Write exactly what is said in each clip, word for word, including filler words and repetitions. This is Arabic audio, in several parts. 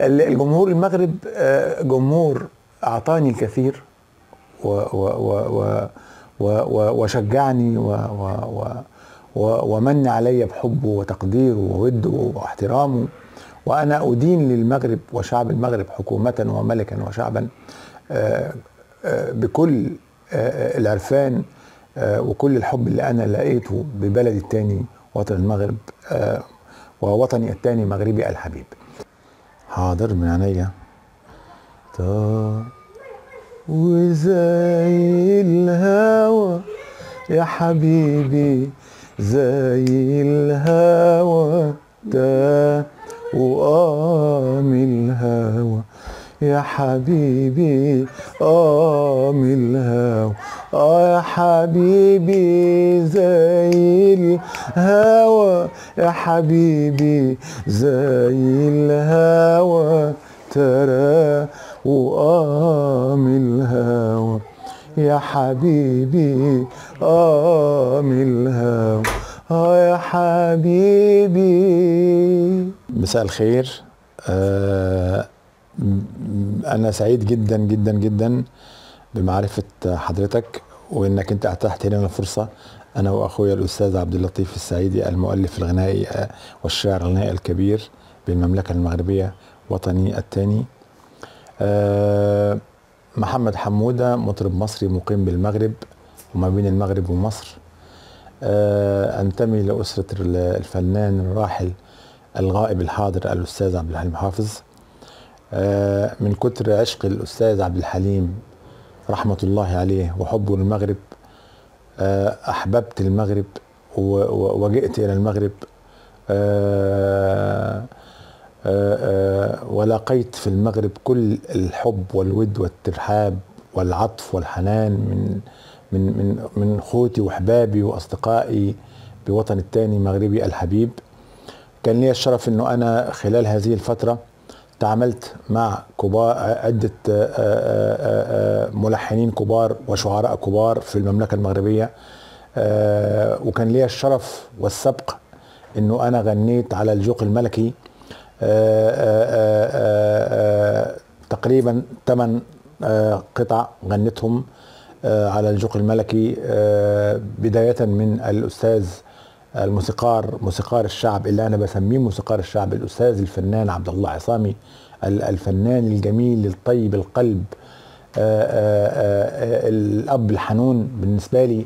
الجمهور المغرب جمهور أعطاني الكثير وشجعني ومن علي بحبه وتقديره ووده واحترامه. وأنا أدين للمغرب وشعب المغرب حكومة وملكا وشعبا بكل العرفان وكل الحب اللي أنا لقيته ببلدي التاني وطن المغرب ووطني التاني مغربي الحبيب. حاضر من عينيا. وزي الهوى يا حبيبي زي الهوى تا وقام الهوى يا حبيبي قام الهوى اه يا حبيبي زي الهوى يا حبيبي زي الهوى ترى وقام الهوى يا حبيبي قام الهوى اه يا حبيبي. مساء الخير. آه أنا سعيد جدا جدا جدا بمعرفة حضرتك وإنك أنت أتحت لنا الفرصة، أنا وأخويا الأستاذ عبد اللطيف السعيدي المؤلف الغنائي والشاعر الغنائي الكبير بالمملكة المغربية وطني الثاني. أه محمد حمودة مطرب مصري مقيم بالمغرب وما بين المغرب ومصر. أه أنتمي لأسرة الفنان الراحل الغائب الحاضر الأستاذ عبد الحليم حافظ. أه من كتر عشق الأستاذ عبد الحليم رحمة الله عليه وحبه للمغرب أه أحببت المغرب وجئت إلى المغرب. أه أه أه ولقيت في المغرب كل الحب والود والترحاب والعطف والحنان من من من من اخوتي واحبابي واصدقائي بوطن الثاني مغربي الحبيب. كان لي الشرف انه انا خلال هذه الفتره تعاملت مع كبار عده ملحنين كبار وشعراء كبار في المملكه المغربيه، وكان لي الشرف والسبق انه انا غنيت على الجوق الملكي آآ آآ آآ تقريبا ثمان قطع غنتهم على الجوق الملكي، بداية من الأستاذ الموسيقار موسيقار الشعب اللي أنا بسميه موسيقار الشعب الأستاذ الفنان عبد الله عصامي، الفنان الجميل الطيب القلب، الأب الحنون بالنسبة لي،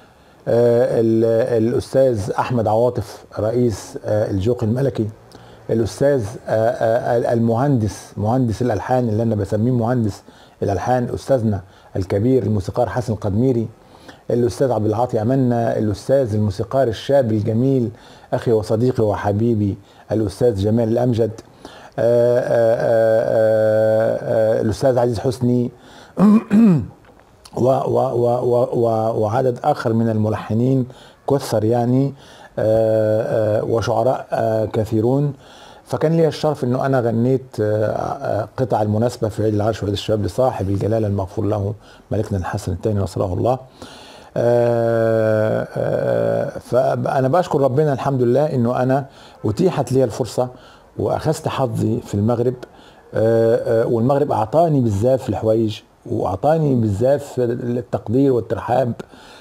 الأستاذ أحمد عواطف رئيس الجوق الملكي، الأستاذ المهندس مهندس الألحان اللي أنا بسميه مهندس الألحان أستاذنا الكبير الموسيقار حسن القدميري، الأستاذ عبد العاطي أمنا، الأستاذ الموسيقار الشاب الجميل أخي وصديقي وحبيبي الأستاذ جمال الأمجد، الأستاذ عزيز حسني وعدد آخر من الملحنين كثر يعني وشعراء كثيرون. فكان لي الشرف انه انا غنيت قطع المناسبه في عيد العرش وعيد الشباب لصاحب الجلاله المغفور له ملكنا الحسن الثاني نصره الله. فانا بشكر ربنا الحمد لله انه انا اتيحت لي الفرصه واخذت حظي في المغرب، والمغرب اعطاني بالزاف الحويج واعطاني بالزاف التقدير والترحاب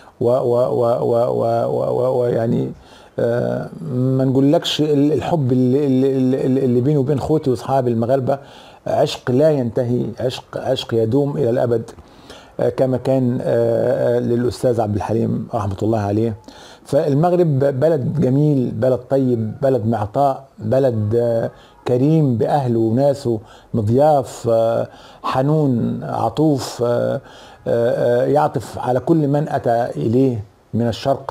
ويعني ما نقولكش الحب اللي, اللي, اللي بيني وبين اخوتي واصحابي المغاربه عشق لا ينتهي، عشق عشق يدوم الى الابد كما كان للاستاذ عبد الحليم رحمه الله عليه. فالمغرب بلد جميل، بلد طيب، بلد معطاء، بلد كريم باهله وناسه، مضياف، حنون، عطوف، يعطف على كل من اتى اليه من الشرق.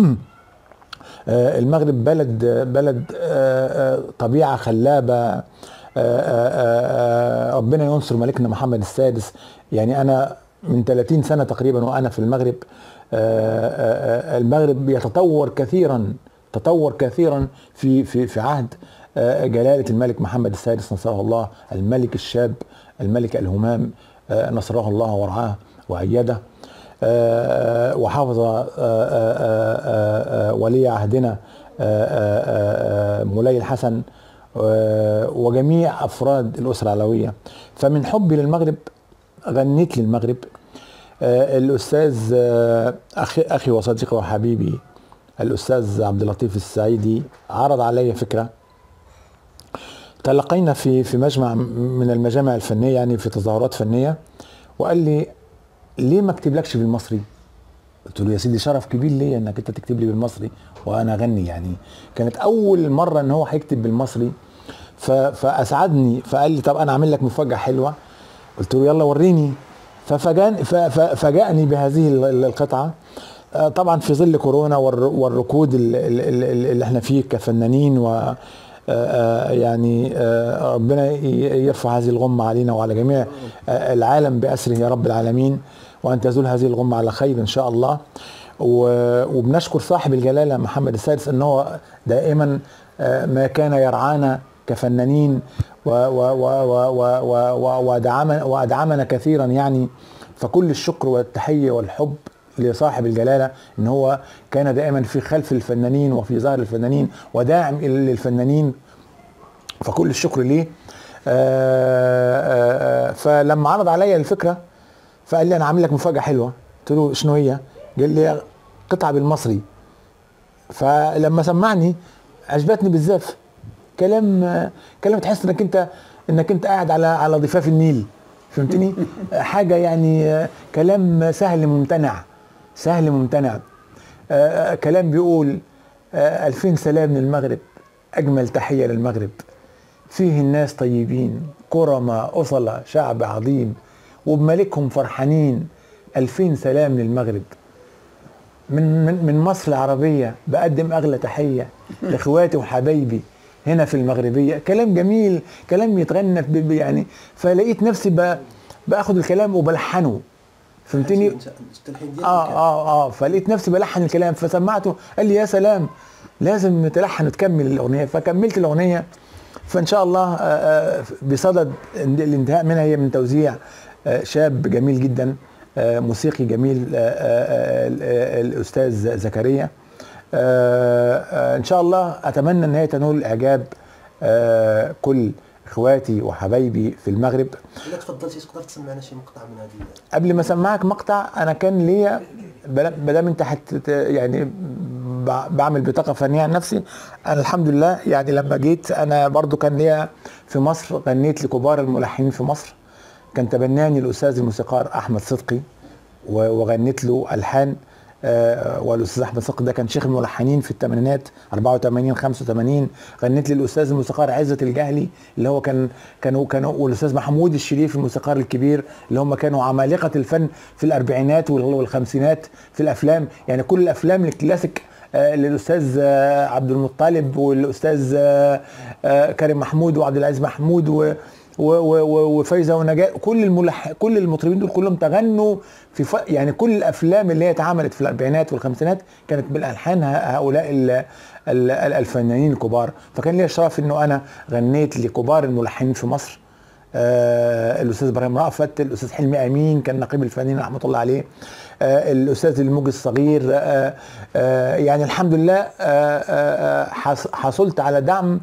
المغرب بلد بلد طبيعة خلابة، ربنا ينصر ملكنا محمد السادس. يعني أنا من ثلاثين سنة تقريبا وأنا في المغرب، المغرب يتطور كثيرا تطور كثيرا في في في عهد جلالة الملك محمد السادس نصره الله، الملك الشاب الملك الهمام نصره الله ورعاه وأيده، وحافظ ولي عهدنا مولاي الحسن وجميع افراد الاسره العلويه. فمن حبي للمغرب غنيت للمغرب. الاستاذ اخي اخي وصديقي وحبيبي الاستاذ عبد اللطيف السعيدي عرض علي فكره. تلقينا في في مجمع من المجامع الفنيه، يعني في تظاهرات فنيه، وقال لي ليه ما اكتبلكش بالمصري؟ قلت له يا سيدي شرف كبير ليا انك انت تكتب لي بالمصري وانا اغني. يعني كانت اول مره ان هو هيكتب بالمصري، فاسعدني. فقال لي طب انا اعمل لك مفاجاه حلوه. قلت له يلا وريني. ففاجأني ففاجأني بهذه القطعه، طبعا في ظل كورونا والركود اللي احنا فيه كفنانين، و يعني ربنا يرفع هذه الغمه علينا وعلى جميع العالم بأسره يا رب العالمين، وان تزول هذه الغمه على خير ان شاء الله. وبنشكر صاحب الجلاله محمد السادس ان هو دائما ما كان يرعانا كفنانين وادعمنا وادعمنا كثيرا يعني. فكل الشكر والتحيه والحب لصاحب الجلاله ان هو كان دائما في خلف الفنانين وفي ظهر الفنانين وداعم للفنانين، فكل الشكر ليه. فلما عرض عليا الفكره فقال لي انا عامل لك مفاجاه حلوه. قلت له شنو هي؟ قال لي قطعه بالمصري. فلما سمعني عجبتني بزاف. كلام كلام تحس انك انت انك انت قاعد على على ضفاف النيل، فهمتني؟ حاجه يعني كلام سهل ممتنع، سهل ممتنع. آه كلام بيقول آه ألفين سلام من المغرب، أجمل تحية للمغرب، فيه الناس طيبين كرماء أصلة شعب عظيم وبملكهم فرحانين. ألفين سلام للمغرب، من من من مصر العربية بقدم أغلى تحية لإخواتي وحبايبي هنا في المغربية. كلام جميل، كلام يتغنى يعني. فلقيت نفسي باخد الكلام وبلحنه، فهمتني؟ اه اه اه فلقيت نفسي بلحن الكلام، فسمعته قال لي يا سلام لازم نتلحن وتكمل الاغنيه. فكملت الاغنيه. فان شاء الله آه بصدد الانتهاء منها، هي من توزيع آه شاب جميل جدا، آه موسيقي جميل، آه آه آه الاستاذ زكريا. آه آه ان شاء الله اتمنى ان هي تنول اعجاب آه كل اخواتي وحبايبي في المغرب. اذا تفضلتي تقدر تسمعنا شي مقطع من هذه؟ قبل ما اسمعك مقطع، انا كان ليا بدام انت حت يعني بعمل بطاقه فنيه عن نفسي، انا الحمد لله يعني لما جيت انا برضو كان ليا في مصر غنيت لكبار الملحنين في مصر. كان تبناني الاستاذ الموسيقار احمد صدقي وغنيت له الحان. آه والاستاذ احمد صدقي ده كان شيخ الملحنين في الثمانينات أربعة وثمانين خمسة وثمانين. غنيت للاستاذ الموسيقار عزت الجهلي اللي هو كان كانوا كانوا والاستاذ محمود الشريف الموسيقار الكبير اللي هم كانوا عمالقه الفن في الاربعينات والخمسينات في الافلام. يعني كل الافلام الكلاسيك آه للاستاذ آه عبد المطلب والاستاذ آه آه كريم محمود وعبد العزيز محمود و وفايزه ونجاة، كل الملح كل المطربين دول كلهم تغنوا في ف... يعني كل الافلام اللي هي اتعملت في الاربعينات والخمسينات كانت بالالحان هؤلاء ال... ال... الفنانين الكبار. فكان لي الشرف انه انا غنيت لكبار الملحنين في مصر. آه الاستاذ ابراهيم رأفت، الاستاذ حلمي امين كان نقيب الفنانين رحمه الله عليه، آه الاستاذ الموجي الصغير. آه آه يعني الحمد لله آه آه حصلت على دعم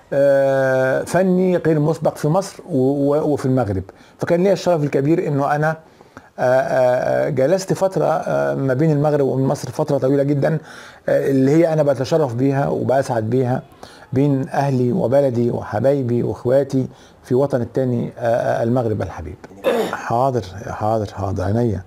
فني غير مسبق في مصر وفي المغرب. فكان لي الشرف الكبير انه انا جلست فتره ما بين المغرب ومصر فتره طويله جدا، اللي هي انا بتشرف بيها وبسعد بيها بين اهلي وبلدي وحبايبي واخواتي في وطن التاني المغرب الحبيب. حاضر حاضر حاضر عينيا.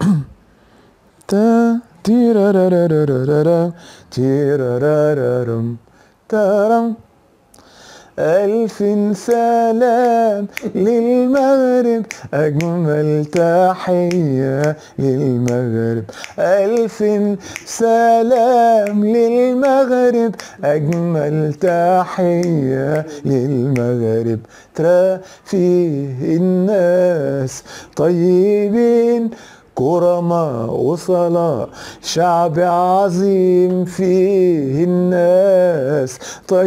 تا تيرارارارارا تيرارارارم تارم. ألف سلام للمغرب، أجمل تحية للمغرب. ألف سلام للمغرب، أجمل تحية للمغرب. ترى فيه الناس طيبين كرماء وصلاة شعب عظيم، فيه الناس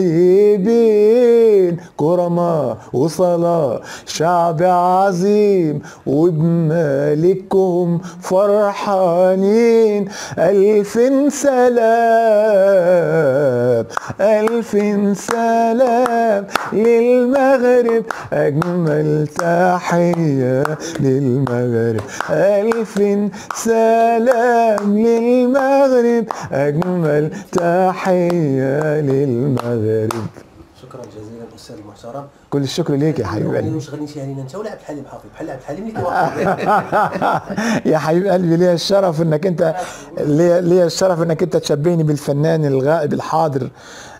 طيبين كرماء وصلاة شعب عظيم وبمالكهم فرحانين. ألف سلام المغرب، ألف سلام للمغرب، أجمل تحية للمغرب، ألف سلام للمغرب، أجمل تحية للمغرب. شكرا جزيلا الاستاذ المحترم. كل الشكر ليك يا حبيب قلبي. واش غنيتيها لينا انت ولا عبد الحليم حافظ؟ بحال عبد الحليم اللي كيوقف. يا حبيب قلبي ليا الشرف انك انت ليا ليا الشرف انك انت تشبهني بالفنان الغائب الحاضر،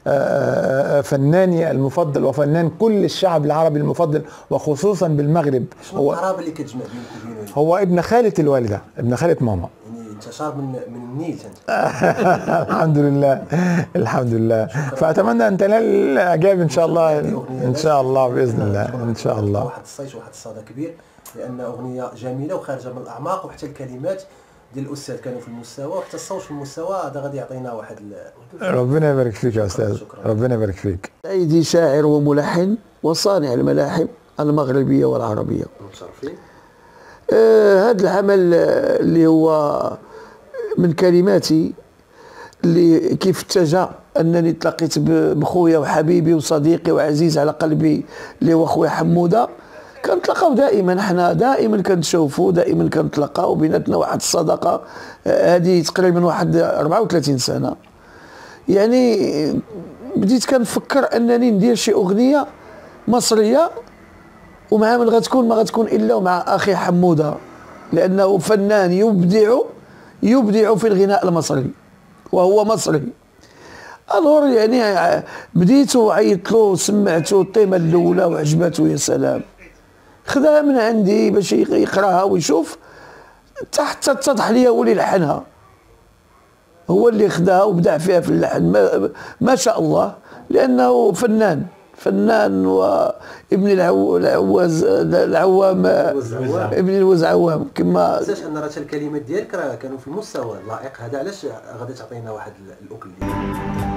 فناني المفضل وفنان كل الشعب العربي المفضل وخصوصا بالمغرب. شنو القرابه اللي كتجمع بينك وبينه؟ هو ابن خالة الوالده، ابن خالة ماما. يعني انت شارب من من النيل انت. الحمد لله الحمد لله. فاتمنى ان تنال الاعجاب ان شاء الله، ان شاء الله باذن الله ان شاء الله. واحد الصيت واحد الصدى كبير، لان اغنيه جميله وخارجه من الاعماق، وحتى الكلمات ديال الاستاذ كانوا في المستوى، وحتى الصوت في المستوى. هذا غادي يعطينا واحد ال... ربنا يبارك فيك يا استاذ، ربنا يبارك فيك. سيدي شاعر وملحن وصانع الملاحم المغربيه والعربيه. متشرفين. آه هذا العمل اللي هو من كلماتي، اللي كيف اتجه انني تلاقيت بخويا وحبيبي وصديقي وعزيز على قلبي اللي هو خويا حموده. كنتلاقاو دائما، حنا دائما كنتشوفوا، دائما كنتلاقاو، بيناتنا واحد الصداقه هذه تقريبا واحد أربعة وثلاثين سنه. يعني بديت كنفكر انني ندير شي اغنيه مصريه، ومع من غتكون ما غتكون الا مع اخي حموده، لانه فنان يبدع يبدع في الغناء المصري وهو مصري. الور يعني بديت وعيطت له وسمعته الطيمه الاولى وعجبته، يا سلام. خداها من عندي باش يقراها ويشوف، حتى اتضح لي هو اللي لحنها، هو اللي خداها وبدع فيها في اللحن، ما, ما شاء الله، لانه فنان فنان وابن العو... العواز العوام ابن الوز عوام كما. علاش ان راه الكلمات ديالك راه كانوا في المستوى اللائق هذا، علاش غادي تعطينا واحد الاكل ديالك؟